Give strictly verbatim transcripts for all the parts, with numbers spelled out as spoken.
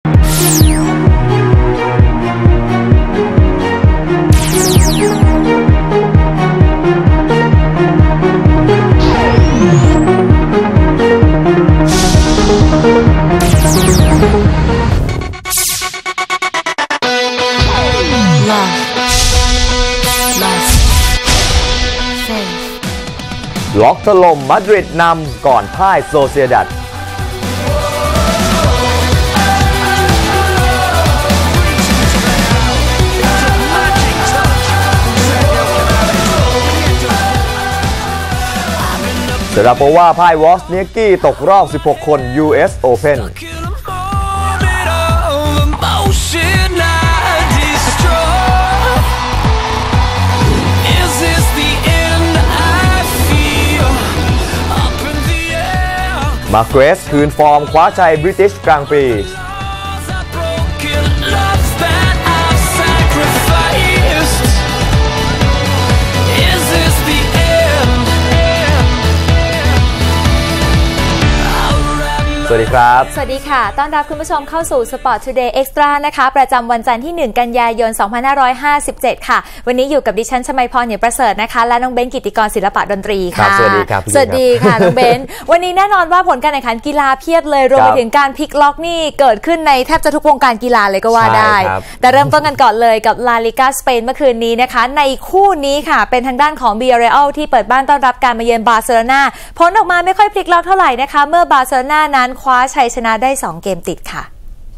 ล็อกถล่มมาดริดนำก่อนพ่ายโซเซียดัดเซราโปวาพ่ายวอสเนียกี้ตกรอบสิบหกคน ยู เอส Openมาร์เกรสคืนฟอร์มคว้าชัยบริติชกลางปีสวัสดีครับสวัสดีค่ะต้อนรับคุณผู้ชมเข้าสู่ Sport Today Extra นะคะประจำวันจันทร์ที่หนึ่งกันยายนสองพันห้าร้อยห้าสิบเจ็ดค่ะวันนี้อยู่กับดิฉันชมัยพรเหนียวประเสริฐนะคะและน้องเบนกิติกรศิลปะดนตรีค่ะสวัสดีครับสวัสดีค่ะน้องเบนวันนี้แน่นอนว่าผลการแข่งขันกีฬาเพียบเลยรวมไปถึงการพลิกล็อกนี่เกิดขึ้นในแทบจะทุกวงการกีฬาเลยก็ว่าได้แต่เริ่มต้นกันก่อนเลยกับลาลิกาสเปนเมื่อคืนนี้นะคะในคู่นี้ค่ะเป็นทางด้านของ Villarreal ที่เปิดบ้านต้อนรับการมาเยือนบาร์เซโลนาผลออกมาไม่ค่อยพลิกล็อกเท่าไหร่นะคะเมื่อบาร์เซโลนานั้นคว้าชัยชนะได้สองเกมติดค่ะ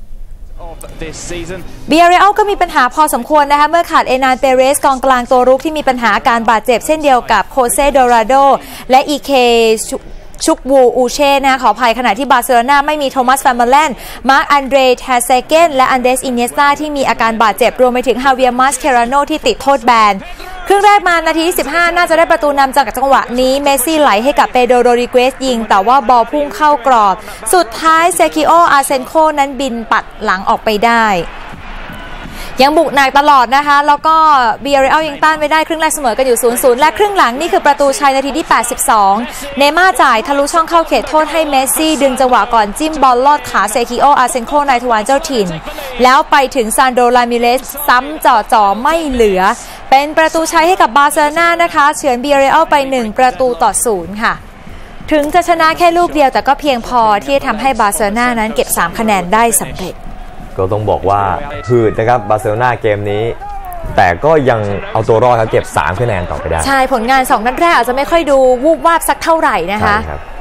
Villarreal ก็มีปัญหาพอสมควรนะคะเมื่อขาดเอนานเปเรสกองกลางตัวรุกที่มีปัญหาอาการบาดเจ็บเช่นเดียวกับโคเซโดราโดและอีเคชุกวูอูเช่นะขออภัยขณะที่บาร์เซโลนาไม่มีโทมัสฟาร์เมเลนมาร์คอันเดรเทเซเกนและอันเดสอินเนสตาที่มีอาการบาดเจ็บรวมไปถึงฮาเวียร์มาสเคราโนที่ติดโทษแบนครึ่งแรกมานาทีที่สิบห้าน่าจะได้ประตูนำจากจังหวะนี้เมสซี่ไหลให้กับเปโดโรริเกสยิงแต่ว่าบอลพุ่งเข้ากรอบสุดท้ายเซคิโออาเซนโคนั้นบินปัดหลังออกไปได้ยังบุกหนักตลอดนะคะแล้วก็ Villarreal ยังต้านไม่ได้ครึ่งแรกเสมอกันอยู่ ศูนย์ศูนย์ และครึ่งหลังนี่คือประตูชัยนาทีที่แปดสิบสองเนม่าจ่ายทะลุช่องเข้าเขตโทษให้เมสซี่ดึงจังหวะก่อนจิ้มบอลลอดขาเซคิโออาเซนโคนายทวารเจ้าถิ่นแล้วไปถึงซานโดรามิเรสซ้ำจ่อจ่อไม่เหลือเป็นประตูชัยให้กับบาร์เซโลนานะคะเฉือน Villarreal ไปหนึ่งประตูต่อศูนย์ค่ะถึงจะชนะแค่ลูกเดียวแต่ก็เพียงพอที่จะทำให้บาร์เซโลนานั้นเก็บสามคะแนนได้สำเร็จก็ต้องบอกว่าพืชนะครับบาร์เซโลนาเกมนี้แต่ก็ยังเอาตัวรอดครับเก็บสามคะแนนต่อไปได้ใช่ผลงานสองนัดแรกอาจจะไม่ค่อยดูวูบวาบสักเท่าไหร่นะคะ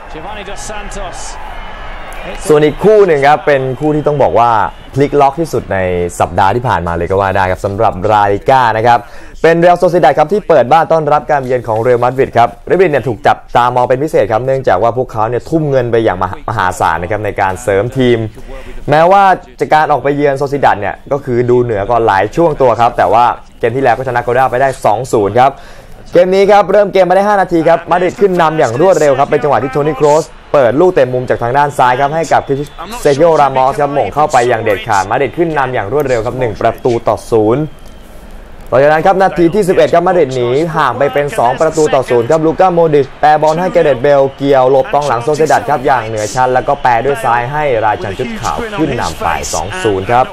ส่วนอีกคู่หนึ่งครับเป็นคู่ที่ต้องบอกว่าพลิกล็อกที่สุดในสัปดาห์ที่ผ่านมาเลยก็ว่าได้ครับสำหรับลาลิก้านะครับเป็นเรอัลโซเซดัดครับที่เปิดบ้านต้อนรับการเยือนของเรอัลมาดริดครับเรอัลมาดริดเนี่ยถูกจับตามองเป็นพิเศษครับเนื่องจากว่าพวกเขาเนี่ยทุ่มเงินไปอย่างมหาศาลนะครับในการเสริมทีมแม้ว่าจากการออกไปเยือนโซเซดัดเนี่ยก็คือดูเหนือกว่าหลายช่วงตัวครับแต่ว่าเกมที่แล้วก็ชนะโกลด้าไปได้ สองศูนย์ ครับเกมนี้ครับเริ่มเกมมาได้ห้านาทีครับมาดริดขึ้นนำอย่างรวดเร็วครับเป็นจังหวะที่โทนี่โครสเปิดลูกเตะมุมจากทางด้านซ้ายครับให้กับเซคิโอรามอสครับหม่งเข้าไปอย่างเด็ดขาดมาดริดขึ้นนำอย่างรวดเร็วครับหนึ่งประตูต่อศูนย์ต่อจากนั้นครับนาทีที่สิบเอ็ดครับมาดริดหนีห่างไปเป็นสองประตูต่อศูนย์ครับลูก้าโมดริชแปรบอลให้เกเรตเบลเกี่ยวหลบกองหลังโซเซดัดครับอย่างเหนือชั้นแล้วก็แปรด้วยซ้ายให้ราชันชุดขาวขึ้นนำไป สองศูนย์ ครับ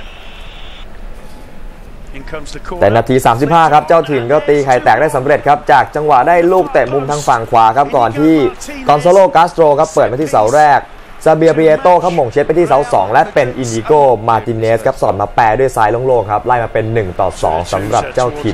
แต่นาทีสามสิบห้าครับเจ้าถิ่นก็ตีไข่แตกได้สำเร็จครับจากจังหวะได้ลูกเตะมุมทางฝั่งขวาครับก่อนที่กอนซาโลกาสโตรครับเปิดมาที่เสาแรกซาเบียเปียโต้ครับหม่งเช็ดไปที่เสาสองและเป็นอินดิโกมาร์ติเนสครับสอดมาแปรด้วยซ้ายโล่งๆครับไล่มาเป็นหนึ่งต่อสองสำหรับเจ้าถิ่น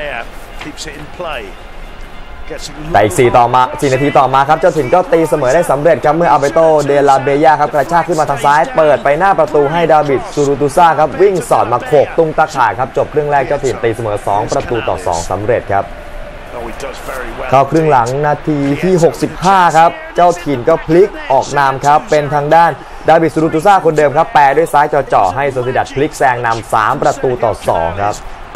แต่อีกสี่ต่อมาสี่นาทีต่อมาครับเจ้าถิ่นก็ตีเสมอได้สำเร็จครับเมื่ออัลเบโตเดลาเบย่าครับกระชากขึ้นมาทางซ้ายเปิดไปหน้าประตูให้ดาวิดซูรูตูซ่าครับวิ่งสอดมาโขกตุ้งตะข่ายครับจบครึ่งแรกเจ้าถิ่นตีเสมอสองประตูต่อสองสำเร็จครับเข้าครึ่งหลังนาทีที่หกสิบห้าครับเจ้าถิ่นก็พลิกออกนำครับเป็นทางด้านดาวิดซูรูตูซ่าคนเดิมครับแปรด้วยซ้ายจ่อๆให้โซเซดัดพลิกแซงนำสามประตูต่อสองครับ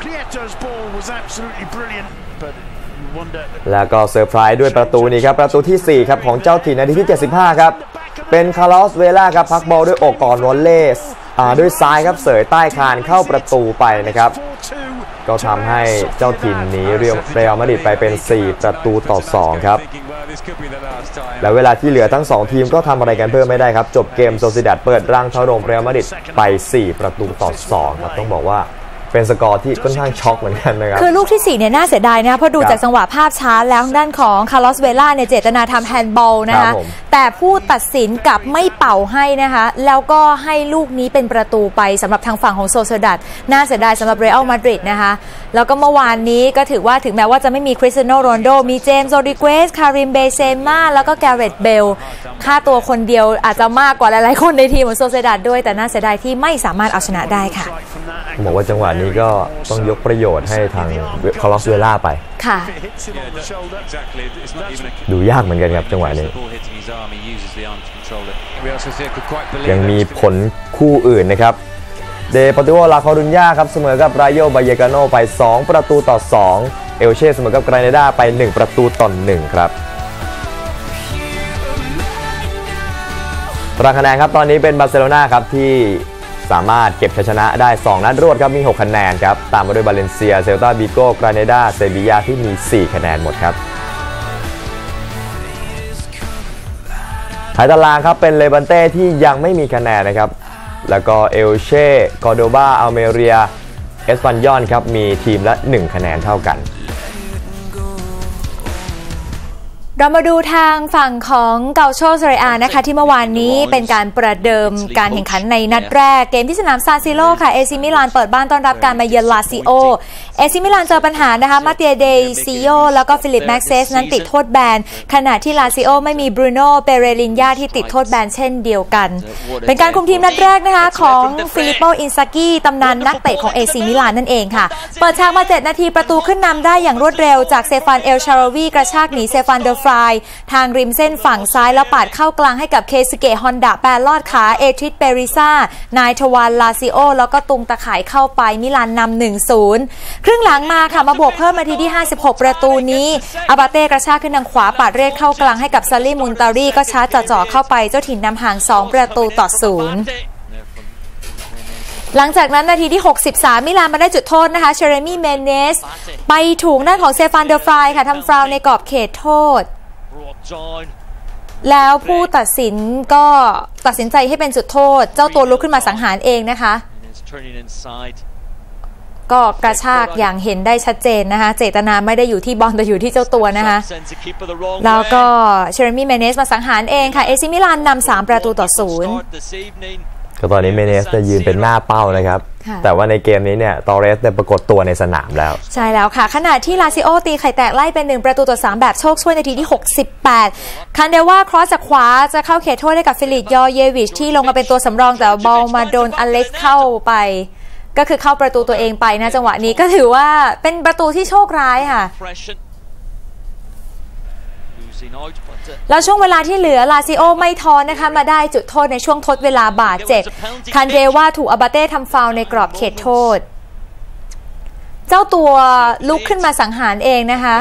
แล้วก็เซอร์ไพรส์ด้วยประตูนี้ครับประตูที่สี่ครับของเจ้าถิ่นนาทีที่เจ็ดสิบห้าครับเป็นคาร์ลอสเวล่าครับพักบอลด้วยอกก่อนวอลเลย์ด้วยซ้ายครับเสยใต้คานเข้าประตูไปนะครับก็ทำให้เจ้าถิ่นหนีเรียลมาดริดไปเป็นสี่ประตูต่อสองครับและเวลาที่เหลือทั้งสองทีมก็ทำอะไรกันเพิ่มไม่ได้ครับจบเกมโซซิดัดเปิดร่างถล่มเรียลมาดริดไปสี่ประตูต่อสองครับต้องบอกว่าเป็นสกอร์ที่ค่อนข้างช็อกเหมือนกันนะครับคือลูกที่สี่เนี่ยน่าเสียดายนะเพราะดูจากจังหวะภาพช้าแล้วด้านของคาร์ลอสเวล่าเนี่ยเจตนาทำแฮนด์บอลนะคะแต่ผู้ตัดสินกลับไม่เป่าให้นะคะแล้วก็ให้ลูกนี้เป็นประตูไปสำหรับทางฝั่งของโซซิดัดน่าเสียดายสำหรับเรอัลมาดริดนะคะแล้วก็เมื่อวานนี้ก็ถือว่าถึงแม้ว่าจะไม่มีคริสเตียโนโรนัลโดมีเจมส์โรดริเกสคาริมเบเซม่าแล้วก็แกเรตเบลค่าตัวคนเดียวอาจจะมากกว่าหลายๆคนในทีมของโซซิดัดด้วยแต่น่าเสียดายที่ไม่สามารถเอาชนะได้ค่ะบอกว่าจังหวะนี้ก็ต้องยกประโยชน์ให้ทางคาร์ลอสเวล่าไปค่ะดูยากเหมือนกันครับจังหวะนี้ยังมีผลคู่อื่นนะครับเดปอร์ติโวลาคอรุญญาครับเสมอกับไรโยบาเยกาโนไปสองประตูต่อสองเอลเช่เสมอกับไกรเนดาไปหนึ่งประตูต่อหนึ่งครับตารางคะแนนครับตอนนี้เป็นบาร์เซโลนาครับที่สามารถเก็บชัยชนะได้สองนัดรวดครับมีหกคะแนนครับตามมาด้วยบาเลนเซียเซลตาบิโก้กราเนดาเซบียาที่มีสี่คะแนนหมดครับท้ายตารางครับเป็นเลบันเต้ที่ยังไม่มีคะแนนนะครับแล้วก็เอลเช่กอร์โดบาอัลเมเรียเอสปันยอนครับมีทีมละหนึ่งคะแนนเท่ากันเรามาดูทางฝั่งของเกาโชเซเรียอานะคะที่เมื่อวานนี้เป็นการประเดิมการแข่งขันในนัดแรกเกมที่สนามซานซิโร่ค่ะเอซิมิลานเปิดบ้านต้อนรับการมาเยือนลาซิโอเอซิมิลานเจอปัญหานะคะมาเตียเดซิโอแล้วก็ฟิลิปแม็กเซสนั้นติดโทษแบนขณะที่ลาซิโอไม่มีบรูโน่เปเรลินญาที่ติดโทษแบนเช่นเดียวกันเป็นการคุมทีมนัดแรกนะคะของฟิลิปโปอินซากิตำนานนักเตะของเอซิมิลานนั่นเองค่ะเปิดฉากมาเจ็ดนาทีประตูขึ้นนำได้อย่างรวดเร็วจากเซฟานเอลชาราวีกระชากหนีเซฟานเดอฟรายทางริมเส้นฝั่งซ้ายแล้วปาดเข้ากลางให้กับเคสเกะฮอนดะแปรลอดขาเอทริสเปริซ่านายทวารลาซิโอแล้วก็ตุงตะข่ายเข้าไปมิลานนำ หนึ่งศูนย์ ครึ่งหลังมาค่ะมาบวกเพิ่มนาทีที่ห้าสิบหกประตูนี้อาบาเต้กระชากขึ้นทางขวาปาดเรียกเข้ากลางให้กับซาลีมุนตารีก็ชาร์จจ่อเข้าไปเจ้าถิ่นนำห่างสองประตูต่อศูนย์หลังจากนั้นนาทีที่หกสิบสามมิลานมาได้จุดโทษนะคะเชเรมี่เมเนสไปถูกด้านของเซฟานเดอฟรายค่ะทำฟาวล์ในกรอบเขตโทษแล้วผู้ตัดสินก็ตัดสินใจให้เป็นจุดโทษเจ้าตัวลุกขึ้นมาสังหารเองนะคะก็กระชากอย่างเห็นได้ชัดเจนนะคะเจตนาไม่ได้อยู่ที่บอลแต่อยู่ที่เจ้าตัวนะคะแล้วก็เชเรมี่เมเนสมาสังหารเองค่ะเอซิมิลานนำสามประตูต่อศูนย์ก็ตอนนี้เมเนสจะยืนเป็นหน้าเป้านะครับแต่ว่าในเกมนี้เนี่ยตอเรสได้ปรากฏตัวในสนามแล้วใช่แล้วค่ะขณะที่ลาซิโอตีไข่แตกไล่เป็นหนึ่งประตูต่อสามแบบโชคช่วยนาทีที่หกสิบแปดคันเดว่าครอสจากขวาจะเข้าเขตโทษให้กับฟิลิปยอเยวิชที่ลงมาเป็นตัวสำรองแต่บอลมาโดนอเล็กซ์เข้าไปก็คือเข้าประตูตัวเองไปนะจังหวะนี้ก็ถือว่าเป็นประตูที่โชคร้ายค่ะแล้วช่วงเวลาที่เหลือลาซิโอไม่ท้อนะคะมาได้จุดโทษในช่วงทดเวลาบาดเจ็บคันเดว่าถูกอาบาเต้ทำฟาวล์ในกรอบเขตโทษเจ้าตัวลุกขึ้นมาสังหารเองนะคะ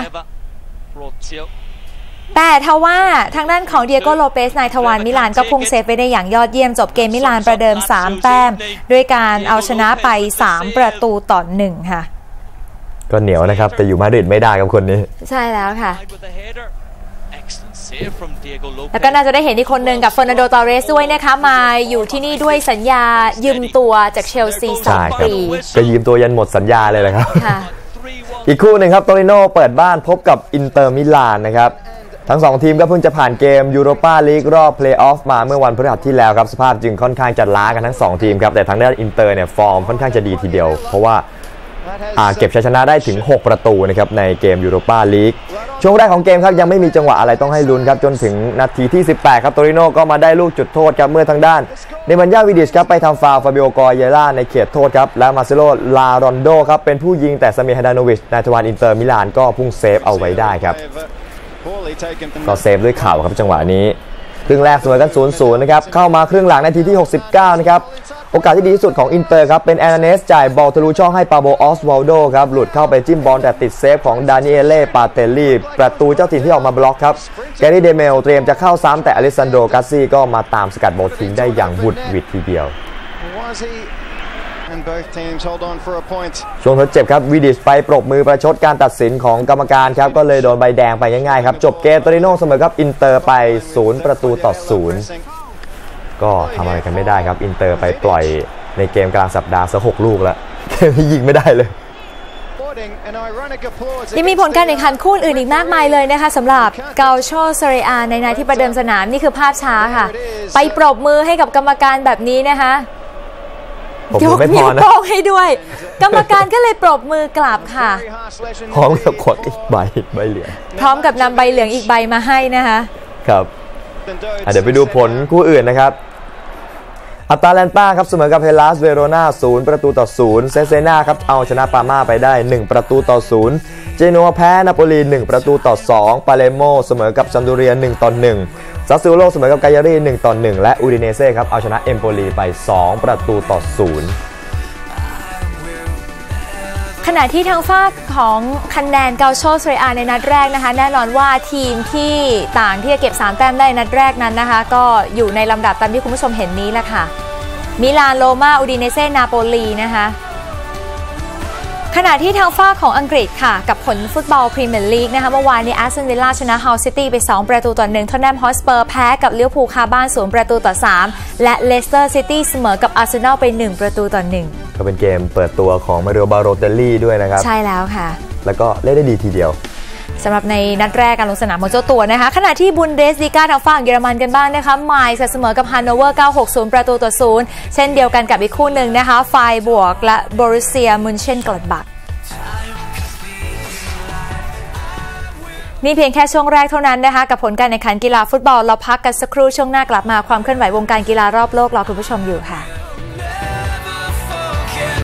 แต่ทว่าทางด้านของเดียโกโลเปสนายทวารมิลานก็พุ่งเซฟไปได้อย่างยอดเยี่ยมจบเกมมิลานประเดิมสามแต้มด้วยการเอาชนะไปสามประตูต่อหนึ่งค่ะก็เหนียวนะครับแต่อยู่มาดริดไม่ได้กับคนนี้ใช่แล้วค่ะแล้วก็น่าจะได้เห็นอีกคนหนึ่งกับเฟอร์นันโด ตอเรสด้วยนะคะมาอยู่ที่นี่ด้วยสัญญายืมตัวจากเชลซีสองปีก็ยืมตัวยันหมดสัญญาเลยแหละครับอีกคู่หนึ่งครับโตริโน่เปิดบ้านพบกับอินเตอร์มิลานนะครับทั้งสองทีมก็เพิ่งจะผ่านเกมยูโรปาลีกรอบเพลย์ออฟมาเมื่อวันพฤหัสที่แล้วครับสภาพจึงค่อนข้างจะล้ากันทั้งสองทีมครับแต่ทางด้านอินเตอร์เนี่ยฟอร์มค่อนข้างจะดีทีเดียวเพราะว่าเก็บชัยชนะได้ถึงหกประตูนะครับในเกมยูโรปาลีกช่วงแรกของเกมครับยังไม่มีจังหวะอะไรต้องให้ลุ้นครับจนถึงนาทีที่สิบแปดครับโตริโน่ก็มาได้ลูกจุดโทษครับเมื่อทางด้านเนมันยาวิดิชครับไปทำฟาวล์ฟาบิโอกอยเยล่าในเขตโทษครับและมาร์เซโลลารอนโดครับเป็นผู้ยิงแต่ซามิฮาดานโวิชนายทวารอินเตอร์มิลานก็พุ่งเซฟเอาไว้ได้ครับก็เซฟด้วยเข่าครับจังหวะนี้ครึ่งแรกเสมอกัน ศูนย์ศูนย์ นะครับเข้ามาครึ่งหลังนาทีที่หกสิบเก้านะครับโอกาสที่ดีที่สุดของอินเตอร์ครับเป็นแอนาเนสจ่ายบอลทะลุช่องให้ปาโบออสวาลโดครับหลุดเข้าไปจิ้มบอลแต่ติดเซฟของดานิเอเล่ปาเตลลี่ประตูเจ้าถิ่นที่ออกมาบล็อกครับแกรี่เดเมลเตรียมจะเข้าซ้ำแต่อเลสซานโดกัสซี่ก็มาตามสกัดบอลทิ้งได้อย่างบุดหวิดทีเดียวช่วงทดเจ็บครับวิดิชไปปรบมือประชดการตัดสินของกรรมการครับก็เลยโดนใบแดงไปง่ายๆครับจบเกมโตริโน่เสมอกับอินเตอร์ไปศูนย์ประตูต่อศูนย์ก็ทำอะไรกันไม่ได้ครับอินเตอร์ไปปล่อยในเกมกลางสัปดาห์ซะหกลูกแล้วเกมที่ยิงไม่ได้เลยยังมีผลการแข่งขันคู่อื่นอีกมากมายเลยนะคะสำหรับเกาโชเซเรียในนาที่ประเดิมสนามนี่คือภาพช้าค่ะไปปรบมือให้กับกรรมการแบบนี้นะคะยกนิ้วโป้งให้ด้วยกรรมการก็เลยปรบมือกลับค่ะพร้อมกับขวดอีกใบใบเหลืองพร้อมกับนำใบเหลืองอีกใบมาให้นะคะครับเดี๋ยวไปดูผลคู่อื่นนะครับอัตาแลนตาครับเสมอกับเฮลัสเวโรนาศูนย์ประตูต่อศูนย์เซเซนาครับเอาชนะปาม่าไปได้หนึ่งประตูต่อศูนย์เจนัวแพ้นาโปลีหนึ่งประตูต่อสองปาเลโมเสมอกับซัมโดเรียหนึ่งต่อหนึ่งซัสซูโรเสมอกับกายารีหนึ่งต่อหนึ่งและอูดิเนเซ่ครับเอาชนะเอมโปลีไปสองประตูต่อศูนย์ขณะที่ทางฝั่งของคะแนนเกาโชเซเรียในนัดแรกนะคะแน่นอนว่าทีมที่ต่างที่จะเก็บสามแต้มได้นัดแรกนั้นนะคะก็อยู่ในลำดับตามที่คุณผู้ชมเห็นนี้แหละค่ะมิลานโรม่าอูดิเนเซ่นาโปลีนะคะขณะที่ทางฝั่งของอังกฤษค่ะกับผลฟุตบอลพรีเมียร์ลีกนะคะเมื่อวานนี้แอสตันวิลล่าชนะฮัลซิตี้ไปสองประตูต่อหนึ่งท็อตแนมฮอตสเปอร์แพ้กับลิเวอร์พูลคาบ้านศูนย์ประตูต่อสามและเลสเตอร์ซิตี้เสมอกับอาร์เซนอลไปหนึ่งประตูต่อหนึ่งก็เป็นเกมเปิดตัวของมาริโอบาโรเตลลี่ด้วยนะครับใช่แล้วค่ะแล้วก็เล่นได้ดีทีเดียวสำหรับในนัดแรกการลงสนามของเจ้าตัวนะคะขณะที่บุนเดสลีกาทางฝั่งเยอรมันกันบ้างนะคะไมล์เสมอกับฮันโนเวอร์เก้าหกศูนย์ประตูต่อศูนย์เช่นเดียวกันกับอีกคู่หนึ่งนะคะไฟบวกและบรูเซียมุนเชนกลาดบัคนี่เพียงแค่ช่วงแรกเท่านั้นนะคะกับผลการแข่งขันกีฬาฟุตบอลเราพักกันสักครู่ช่วงหน้ากลับมาความเคลื่อนไหววงการกีฬารอบโลกรอคุณผู้ชมอยู่ค่ะ